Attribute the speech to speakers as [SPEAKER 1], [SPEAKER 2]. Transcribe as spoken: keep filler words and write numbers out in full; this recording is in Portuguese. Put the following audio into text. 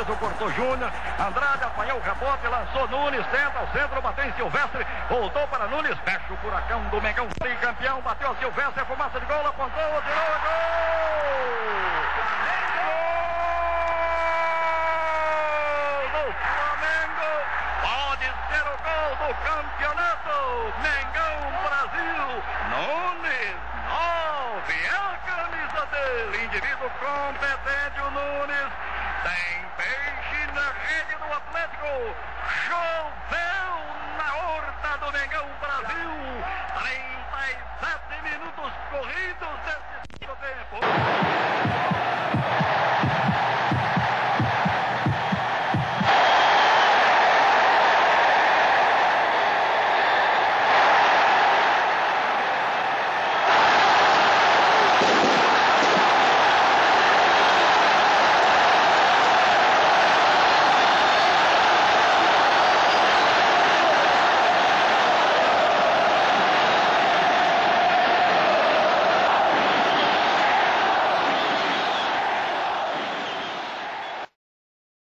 [SPEAKER 1] o Porto Júnior. Andrade apanhou o rebote, lançou Nunes, tenta ao centro, bateu em Silvestre, voltou para Nunes, fecha o furacão do Mengão, tricampeão, bateu a Silvestre, fumaça de gol, apontou, tirou, gol! Pode ser o gol do campeonato. Mengão Brasil. Nunes, nove, é a camisa dele. Indivíduo competente, o Nunes. Tem peixe na rede do Atlético. Choveu na horta do Mengão Brasil. trinta e sete minutos corridos desse